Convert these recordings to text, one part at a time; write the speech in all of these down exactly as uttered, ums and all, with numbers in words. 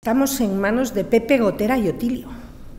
Estamos en manos de Pepe Gotera y Otilio.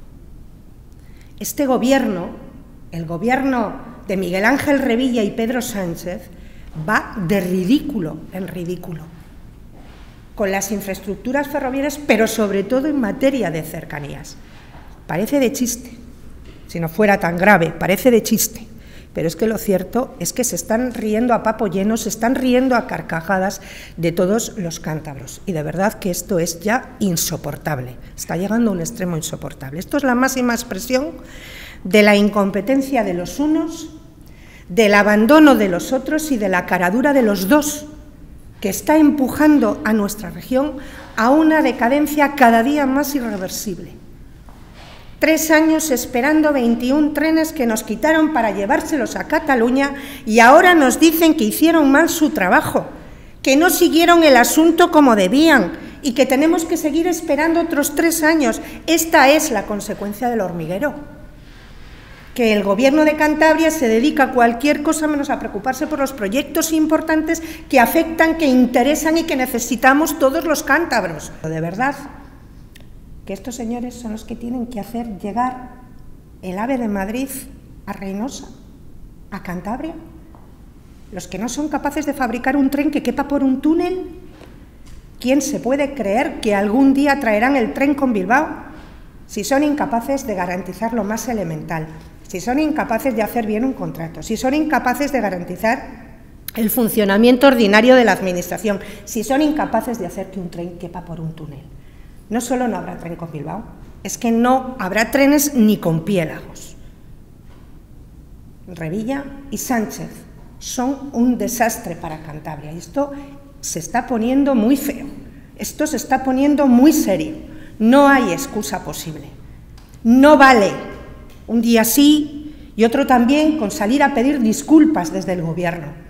Este gobierno, el gobierno de Miguel Ángel Revilla y Pedro Sánchez, va de ridículo en ridículo con las infraestructuras ferroviarias, pero sobre todo en materia de cercanías. Parece de chiste, si no fuera tan grave, parece de chiste, pero es que lo cierto es que se están riendo a papo lleno, se están riendo a carcajadas de todos los cántabros, y de verdad que esto es ya insoportable, está llegando a un extremo insoportable. Esto es la máxima expresión de la incompetencia de los unos, del abandono de los otros y de la caradura de los dos, que está empujando a nuestra región a una decadencia cada día más irreversible. Tres años esperando veintiún trenes que nos quitaron para llevárselos a Cataluña y ahora nos dicen que hicieron mal su trabajo, que no siguieron el asunto como debían y que tenemos que seguir esperando otros tres años. Esta es la consecuencia del hormiguero. Que el Gobierno de Cantabria se dedica a cualquier cosa menos a preocuparse por los proyectos importantes que afectan, que interesan y que necesitamos todos los cántabros. De verdad, que estos señores son los que tienen que hacer llegar el AVE de Madrid a Reynosa, a Cantabria. Los que no son capaces de fabricar un tren que quepa por un túnel. ¿Quién se puede creer que algún día traerán el tren con Bilbao? Si son incapaces de garantizar lo más elemental, si son incapaces de hacer bien un contrato, si son incapaces de garantizar el funcionamiento ordinario de la Administración, si son incapaces de hacer que un tren quepa por un túnel. No solo no habrá tren con Bilbao, es que no habrá trenes ni con piélagos. Revilla y Sánchez son un desastre para Cantabria y esto se está poniendo muy feo, esto se está poniendo muy serio. No hay excusa posible. No vale un día sí y otro también con salir a pedir disculpas desde el Gobierno.